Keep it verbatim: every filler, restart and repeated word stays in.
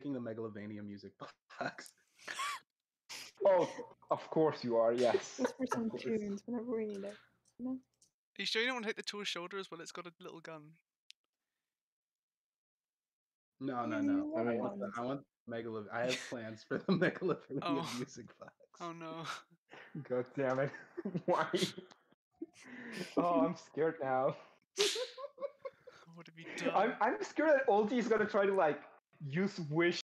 making the Megalovania music box. Oh, of course you are. Yes. Just for some tunes whenever we need it. No? Are you sure you don't want to hit the tool's shoulder as well? It's got a little gun. No, no, Yeah, no. you I want want, the, ones. I want Megalov. I have plans for the Megalovania Oh. music box. Oh no. God damn it! Why? Oh, I'm scared now. What have you done? I'm I'm scared that Ulti is gonna try to like use wish